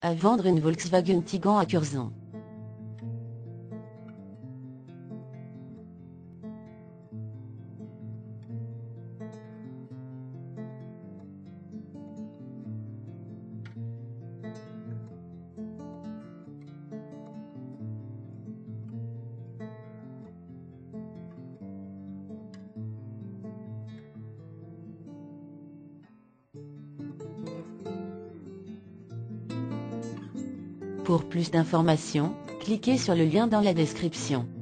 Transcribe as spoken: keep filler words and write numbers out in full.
À vendre une Volkswagen Tiguan à Curzon. Pour plus d'informations, cliquez sur le lien dans la description.